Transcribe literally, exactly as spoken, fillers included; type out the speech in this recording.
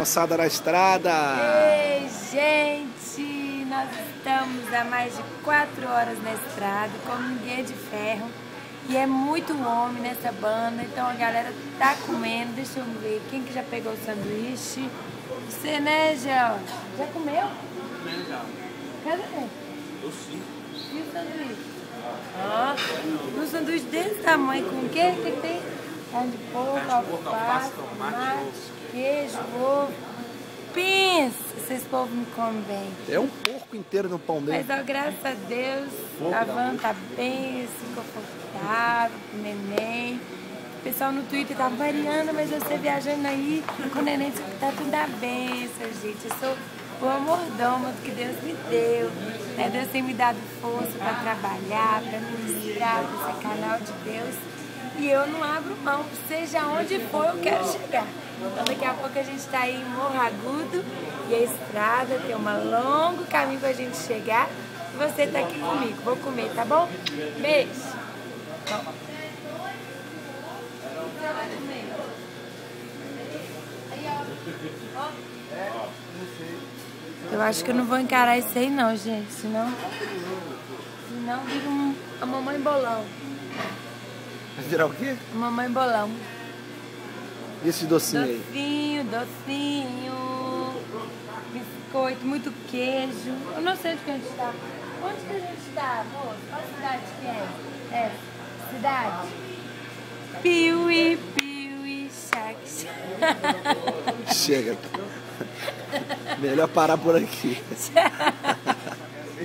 moçada na estrada. Ei, gente, nós estamos há mais de quatro horas na estrada, como ninguém é de ferro. E é muito homem nessa banda, então a galera tá comendo. Deixa eu ver, quem que já pegou o sanduíche? Você, né, Gel? Já comeu? Comendo já. Cadê? Eu sim. E o sanduíche? Ah, um sanduíche desse tamanho, com o quê? O que tem? Carne de porco, alface, tomate, queijo, ovo. Pensa, esses povos me comem bem. É um porco inteiro no pão dele. Mas, ó, graças a Deus, a van tá bem, assim, confortável, com o neném. O pessoal no Twitter tá variando, mas você viajando aí com o neném, tá tudo a benção, gente. Eu sou boa mordoma do que Deus me deu. Né? Deus tem me dado força para trabalhar, para ministrar, para ser canal de Deus. E eu não abro mão, seja onde for, eu quero chegar. Então daqui a pouco a gente está aí em Morro Agudo e a estrada tem um longo caminho para a gente chegar. E você está aqui comigo, vou comer, tá bom? Beijo! Bom. Eu acho que eu não vou encarar isso aí não, gente, senão, senão vira um, a mamãe bolão. Vai virar o quê? A mamãe bolão. E esse docinho aí? Docinho, docinho, biscoito, muito queijo. Eu não sei onde que a gente está. Onde que a gente está, moço? Qual cidade que é? É, cidade? Piuí, piuí, chac, Chega. Melhor parar por aqui. chac.